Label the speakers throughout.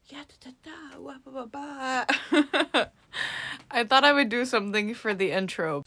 Speaker 1: Yeah, I thought I would do something for the intro.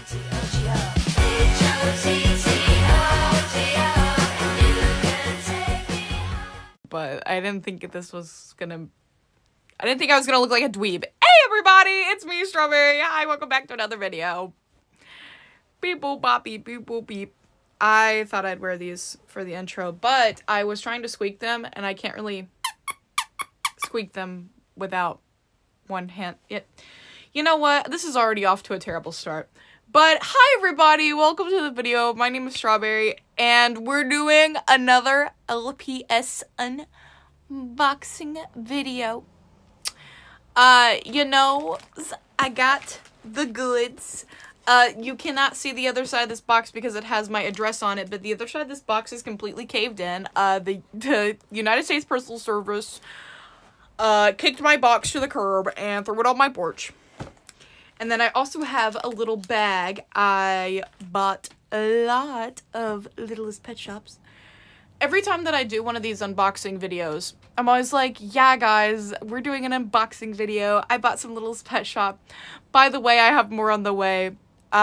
Speaker 1: But I didn't think this was gonna... I didn't think I was gonna look like a dweeb. Hey everybody, it's me, Strawberry. Hi, welcome back to another video. Beep boop bop beep beep boop beep. I thought I'd wear these for the intro, but I was trying to squeak them, and I can't really squeak them without one hand. You know what? This is already off to a terrible start. But hi everybody, welcome to the video. My name is Strawberry, and we're doing another LPS unboxing video. You know, I got the goods. You cannot see the other side of this box because it has my address on it, but the other side of this box is completely caved in. The United States Postal Service kicked my box to the curb and threw it on my porch. And then I also have a little bag. I bought a lot of Littlest Pet Shops. Every time that I do one of these unboxing videos, I'm always like, yeah guys, we're doing an unboxing video. I bought some Littlest Pet Shop. By the way, I have more on the way.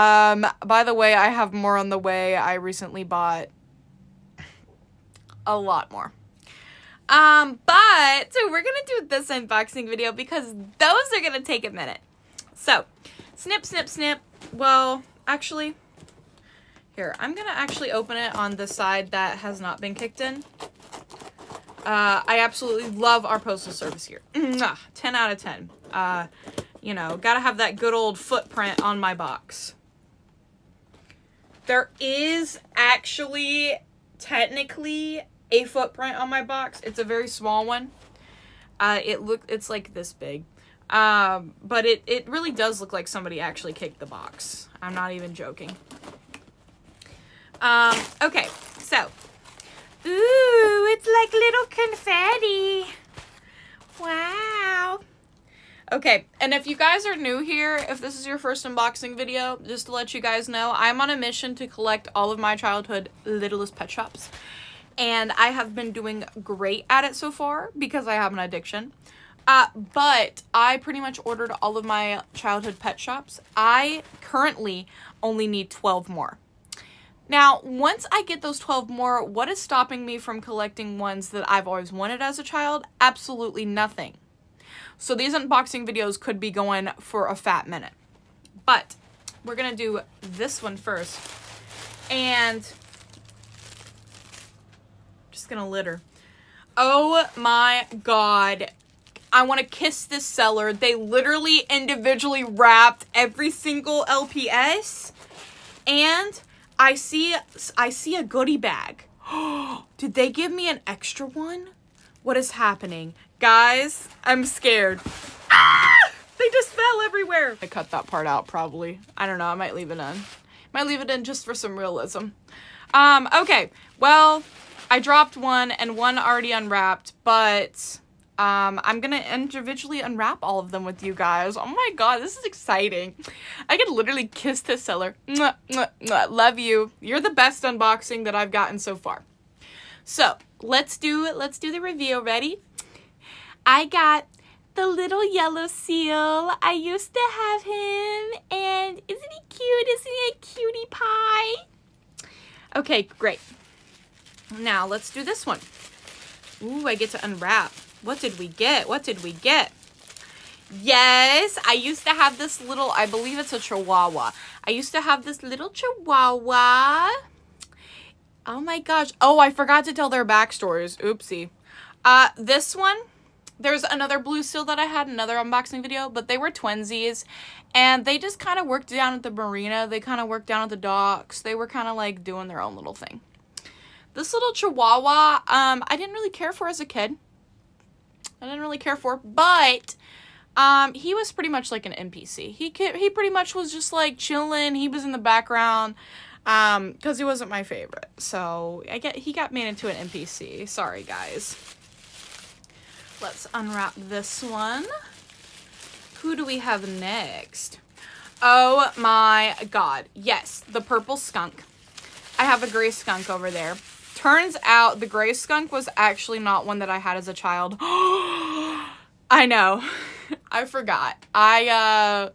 Speaker 1: I recently bought a lot more. But so we're gonna do this unboxing video because those are gonna take a minute. So, snip, snip, snip. Well, actually, here, I'm gonna actually open it on the side that has not been kicked in. I absolutely love our postal service here. 10 out of 10. You know, gotta have that good old footprint on my box. There is actually, technically, a footprint on my box. It's a very small one. It's like this big. But it really does look like somebody actually kicked the box. I'm not even joking. Okay, so. Ooh, it's like little confetti. Wow. Okay, and if you guys are new here, if this is your first unboxing video, just to let you guys know, I'm on a mission to collect all of my childhood Littlest Pet Shops. And I have been doing great at it so far because I have an addiction. But I pretty much ordered all of my childhood pet shops. I currently only need 12 more. Now, once I get those 12 more, what is stopping me from collecting ones that I've always wanted as a child? Absolutely nothing. So these unboxing videos could be going for a fat minute. But we're going to do this one first. And just going to litter. Oh my god. I want to kiss this seller. They literally individually wrapped every single LPS. And I see a goodie bag. Did they give me an extra one? What is happening? Guys, I'm scared. Ah! They just fell everywhere. I cut that part out probably. I don't know. I might leave it in. Might leave it in just for some realism. Okay. Well, I dropped one and one already unwrapped, but I'm gonna individually unwrap all of them with you guys. Oh my god, this is exciting. I could literally kiss this seller. Mwah, mwah, mwah. Love you. You're the best unboxing that I've gotten so far. So, let's do the review. Ready? I got the little yellow seal. I used to have him, and isn't he cute? Isn't he a cutie pie? Okay, great. Now, let's do this one. Ooh, I get to unwrap. What did we get? What did we get? Yes, I used to have this little, I believe it's a Chihuahua. I used to have this little Chihuahua. Oh my gosh. Oh, I forgot to tell their backstories. Oopsie. This one, there's another blue seal that I had, another unboxing video, but they were twinsies. And they just kind of worked down at the marina. They kind of worked down at the docks. They were kind of like doing their own little thing. This little Chihuahua, I didn't really care for as a kid. But he was pretty much like an NPC. He pretty much was just like chilling. He was in the background because he wasn't my favorite. So he got made into an NPC. Sorry guys. Let's unwrap this one. Who do we have next? Oh my god. Yes, the purple skunk. I have a gray skunk over there. Turns out the gray skunk was actually not one that I had as a child. I know. I forgot. I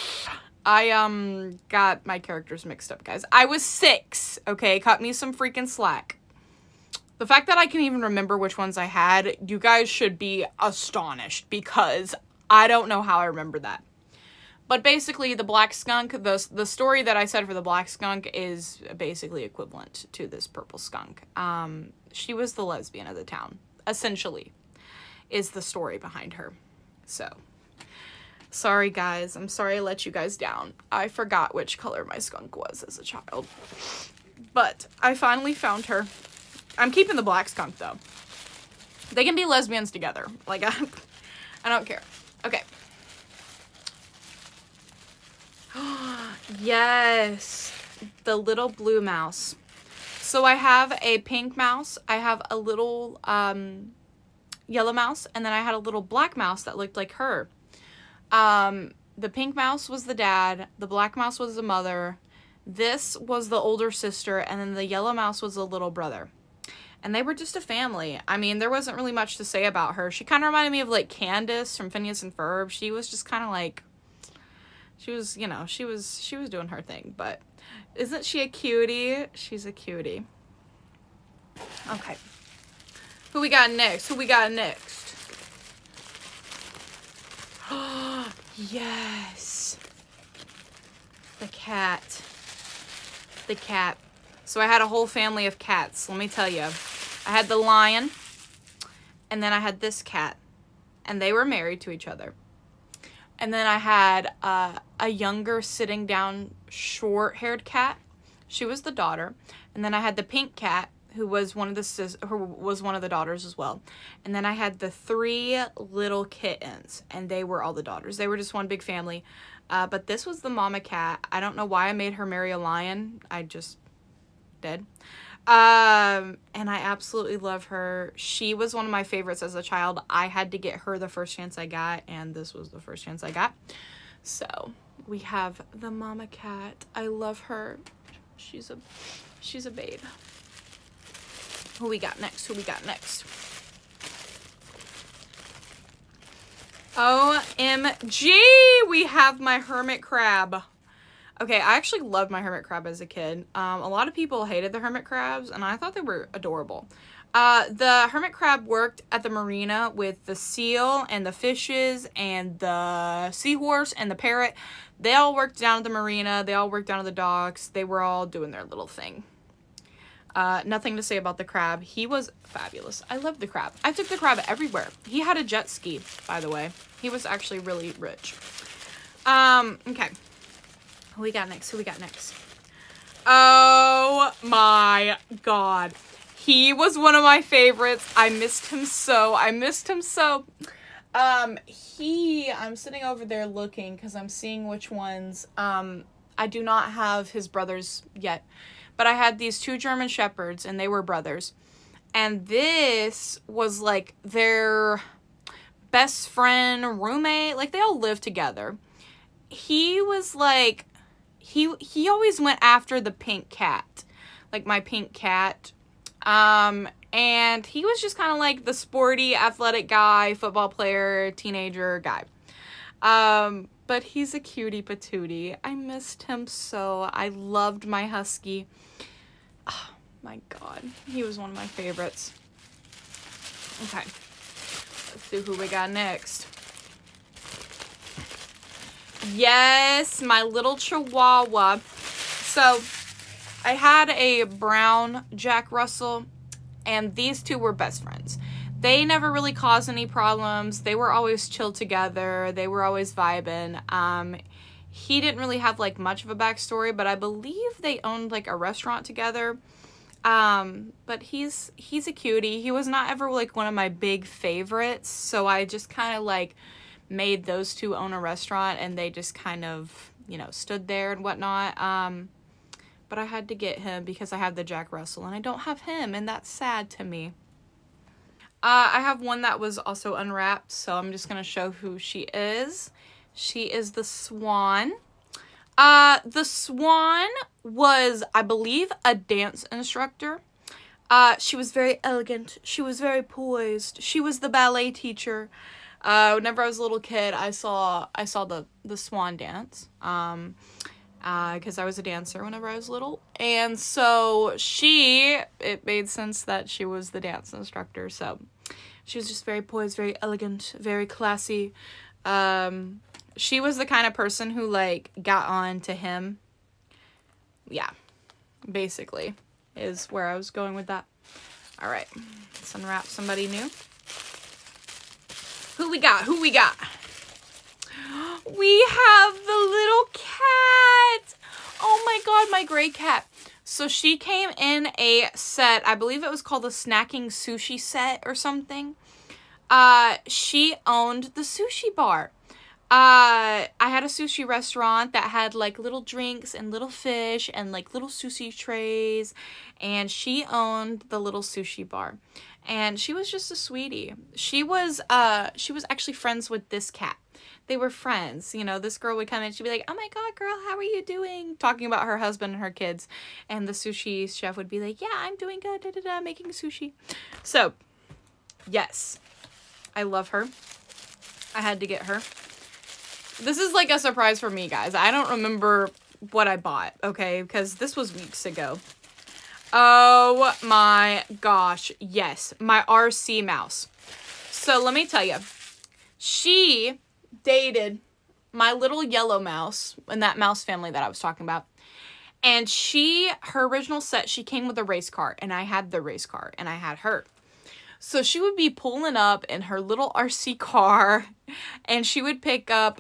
Speaker 1: got my characters mixed up, guys. I was 6, okay? Cut me some freaking slack. The fact that I can even remember which ones I had, you guys should be astonished because I don't know how I remember that. But basically, the black skunk, the story that I said for the black skunk is basically equivalent to this purple skunk. She was the lesbian of the town, essentially, is the story behind her. So, sorry guys, I'm sorry I let you guys down. I forgot which color my skunk was as a child. But I finally found her. I'm keeping the black skunk though. They can be lesbians together. Like, I don't care. Okay. Yes, the little blue mouse. So I have a pink mouse, I have a little yellow mouse, and then I had a little black mouse that looked like her. The pink mouse was the dad, the black mouse was the mother, this was the older sister, and then the yellow mouse was the little brother. And they were just a family. I mean, there wasn't really much to say about her. She kind of reminded me of, like, Candace from Phineas and Ferb. She was just kind of like, she was, you know, she was doing her thing. But isn't she a cutie? She's a cutie. Okay. Who we got next? Who we got next? Yes. The cat. The cat. So I had a whole family of cats, let me tell you. I had the lion, and then I had this cat, and they were married to each other. And then I had a younger sitting down short-haired cat. She was the daughter. And then I had the pink cat, who was one of the daughters as well. And then I had the 3 little kittens, and they were all the daughters. They were just one big family. But this was the mama cat. I don't know why I made her marry a lion. I just did. And I absolutely love her. She was one of my favorites as a child. I had to get her the first chance I got, and this was the first chance I got. So we have the mama cat. I love her. She's a babe. Who we got next? Who we got next? OMG, we have my hermit crab. Okay, I actually loved my hermit crab as a kid. A lot of people hated the hermit crabs, and I thought they were adorable. The hermit crab worked at the marina with the seal and the fishes and the seahorse and the parrot. They all worked down at the marina. They all worked down at the docks. They were all doing their little thing. Nothing to say about the crab. He was fabulous. I loved the crab. I took the crab everywhere. He had a jet ski, by the way. He was actually really rich. Okay. Who we got next? Who we got next? Oh my god. He was one of my favorites. I missed him so. I'm sitting over there looking because I'm seeing which ones. I do not have his brothers yet. But I had these 2 German Shepherds, and they were brothers. And this was, like, their best friend, roommate. Like, they all lived together. He was, like, he always went after the pink cat. Like, my pink cat. And he was just kind of, like, the sporty, athletic guy, football player, teenager guy. But he's a cutie patootie. I missed him so. I loved my husky. Oh my god. He was one of my favorites. Okay. Let's see who we got next. Yes, my little Chihuahua. So, I had a brown Jack Russell, and these 2 were best friends. They never really caused any problems. They were always chill together. They were always vibing. He didn't really have, like, much of a backstory, but I believe they owned, like, a restaurant together. But he's a cutie. He was not ever, like, one of my big favorites, so I just kind of, like, made those 2 own a restaurant, and they just kind of, you know, stood there and whatnot. But I had to get him because I have the Jack Russell, and I don't have him, and that's sad to me. I have one that was also unwrapped, so I'm just going to show who she is. She is the Swan. The Swan was, I believe, a dance instructor. She was very elegant. She was very poised. She was the ballet teacher. Whenever I was a little kid, I saw the swan dance. Because I was a dancer whenever I was little. And so it made sense that she was the dance instructor. So she was just very poised, very elegant, very classy. She was the kind of person who, like, got on to him. Yeah, basically is where I was going with that. All right, let's unwrap somebody new. Who we got? Who we got? We have the little cat. Oh my god, my gray cat. So she came in a set. I believe it was called the Snacking Sushi set or something. She owned the sushi bar. I had a sushi restaurant that had like little drinks and little fish and like little sushi trays, and she owned the little sushi bar. And she was just a sweetie. She was actually friends with this cat. They were friends. You know, this girl would come in, she'd be like, "Oh my god, girl, how are you doing?" Talking about her husband and her kids. And the sushi chef would be like, "Yeah, I'm doing good, da da da, making sushi." So, yes. I love her. I had to get her. This is like a surprise for me, guys. I don't remember what I bought, okay? Because this was weeks ago. Oh my gosh. Yes, my RC mouse. So let me tell you. She dated my little yellow mouse in that mouse family that I was talking about. And her original set, she came with a race car. And I had the race car. And I had her. So she would be pulling up in her little RC car, and she would pick up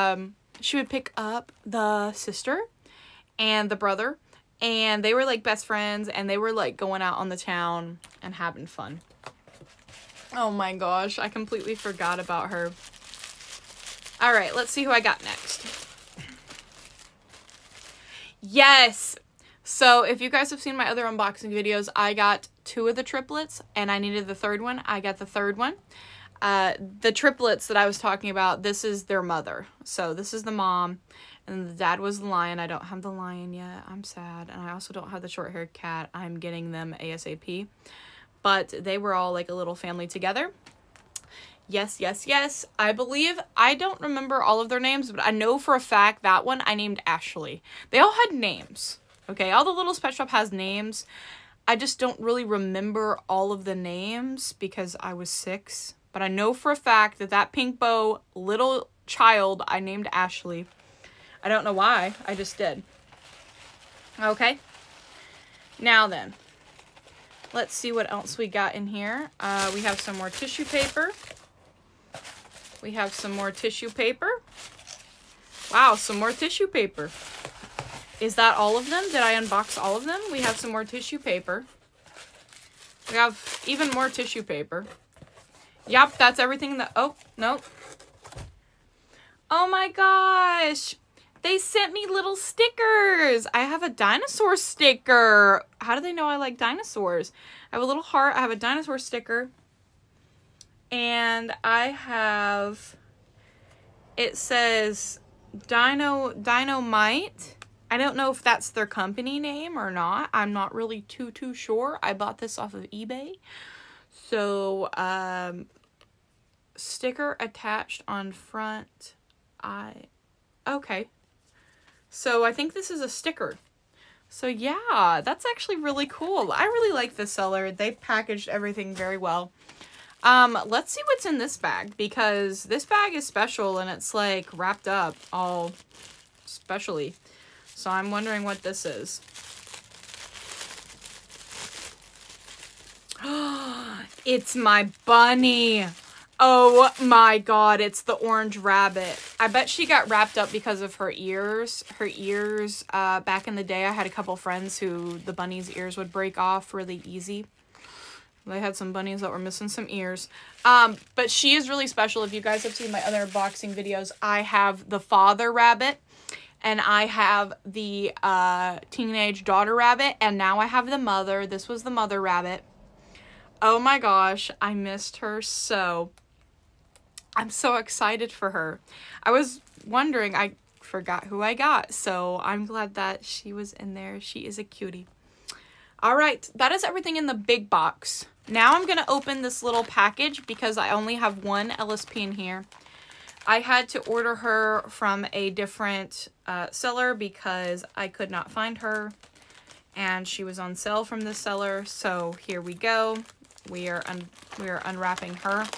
Speaker 1: the sister and the brother, and they were like best friends, and they were like going out on the town and having fun. Oh my gosh, I completely forgot about her. All right, let's see who I got next. Yes. So if you guys have seen my other unboxing videos, I got 2 of the triplets and I needed the third one. I got the third one. The triplets that I was talking about, this is their mother. So this is the mom and the dad was the lion. I don't have the lion yet. I'm sad. And I also don't have the short-haired cat. I'm getting them ASAP. But they were all like a little family together. Yes, yes, yes. I don't remember all of their names, but I know for a fact that one I named Ashley. They all had names. Okay, all the little pet shop has names. I just don't really remember all of the names because I was 6. But I know for a fact that pink bow little child I named Ashley. I don't know why. I just did. Okay. Now then. Let's see what else we got in here. We have some more tissue paper. We have some more tissue paper. Wow, some more tissue paper. Is that all of them? Did I unbox all of them? We have some more tissue paper. We have even more tissue paper. Yep, that's everything that... Oh, no. Oh my gosh. They sent me little stickers. I have a dinosaur sticker. How do they know I like dinosaurs? I have a little heart. I have a dinosaur sticker. And I have... It says Dynamite. I don't know if that's their company name or not. I'm not really too sure. I bought this off of eBay. So, sticker attached on front. Okay. So, I think this is a sticker. So, yeah, that's actually really cool. I really like this seller. They packaged everything very well. Let's see what's in this bag, because this bag is special and it's, like, wrapped up all specially. So I'm wondering what this is. It's my bunny. Oh my god, it's the orange rabbit. I bet she got wrapped up because of her ears. Her ears, back in the day, I had a couple friends who the bunny's ears would break off really easy. They had some bunnies that were missing some ears. But she is really special. If you guys have seen my other unboxing videos, I have the father rabbit. And I have the teenage daughter rabbit. And now I have the mother. This was the mother rabbit. Oh my gosh. I missed her so. I'm so excited for her. I was wondering. I forgot who I got. So I'm glad that she was in there. She is a cutie. All right, that is everything in the big box. Now I'm going to open this little package because I only have one LSP in here. I had to order her from a different seller because I could not find her. And she was on sale from this seller. So here we go. We are unwrapping her.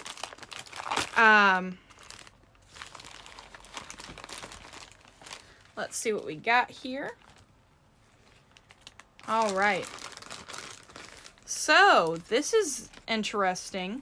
Speaker 1: Let's see what we got here. All right. So this is interesting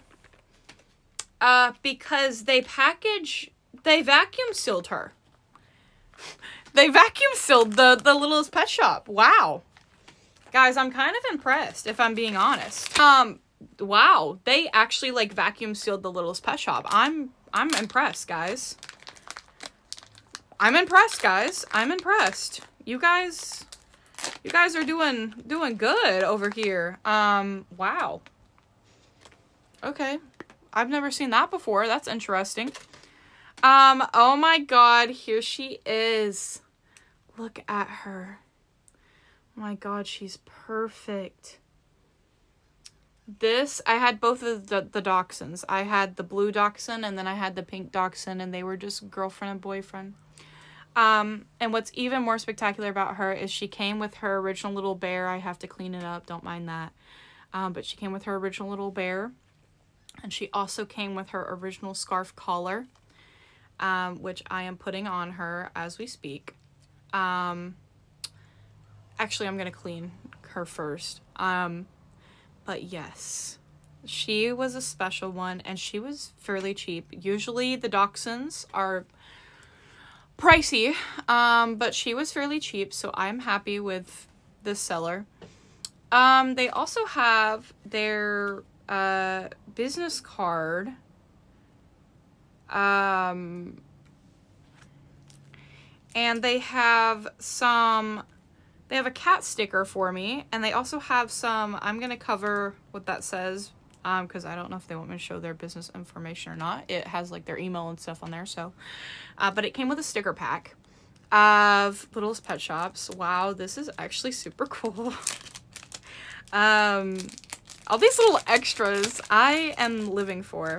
Speaker 1: because they vacuum sealed her. They vacuum sealed the Littlest Pet Shop. Wow. Guys, I'm kind of impressed, if I'm being honest. Wow. They actually, like, vacuum sealed the Littlest Pet Shop. I'm impressed, guys. I'm impressed, guys. I'm impressed. You guys are doing good over here. Wow. Okay. I've never seen that before. That's interesting. Oh my god, here she is. Look at her. Oh my god, she's perfect. This, I had both of the dachshunds. I had the blue dachshund and then I had the pink dachshund, and they were just girlfriend and boyfriend. And what's even more spectacular about her is she came with her original little bear. I have to clean it up, don't mind that. But she came with her original little bear. And she also came with her original scarf collar, which I am putting on her as we speak. Actually, I'm going to clean her first. But yes, she was a special one, and she was fairly cheap. Usually the dachshunds are pricey, but she was fairly cheap, so I'm happy with this seller. They also have their business card. And they have they have a cat sticker for me, and they also have some, I'm gonna cover what that says, because I don't know if they want me to show their business information or not. It has like their email and stuff on there, so, but it came with a sticker pack of Littlest Pet Shops. Wow, this is actually super cool. All these little extras I am living for.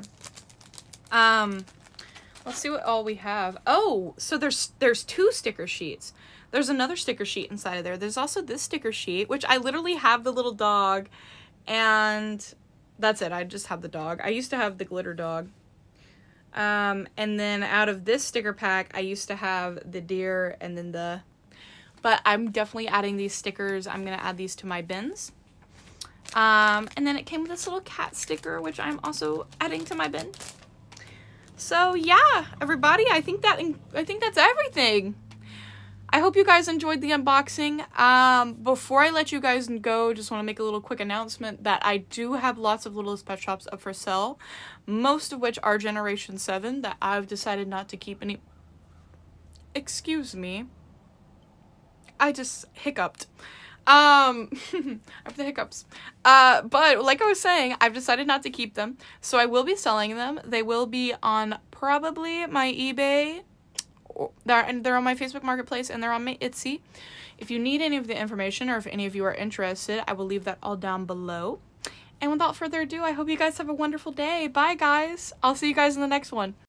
Speaker 1: Let's see what all we have. Oh, so there's 2 sticker sheets. There's another sticker sheet inside of there. There's also this sticker sheet, which I literally have the little dog, and that's it. I just have the dog. I used to have the glitter dog. And then out of this sticker pack, I used to have the deer and then but I'm definitely adding these stickers. I'm going to add these to my bins. And then it came with this little cat sticker, which I'm also adding to my bin. So yeah, everybody, I think that's everything. I hope you guys enjoyed the unboxing. Before I let you guys go, just want to make a little quick announcement that I do have lots of Littlest Pet Shops up for sale, most of which are Generation 7 that I've decided not to keep any. Excuse me. I just hiccuped. I have the hiccups. But like I was saying, I've decided not to keep them, so I will be selling them. They will be on probably my eBay. They're on my Facebook Marketplace, and they're on my Etsy. If you need any of the information, or if any of you are interested, I will leave that all down below. And without further ado, I hope you guys have a wonderful day. Bye, guys. I'll see you guys in the next one.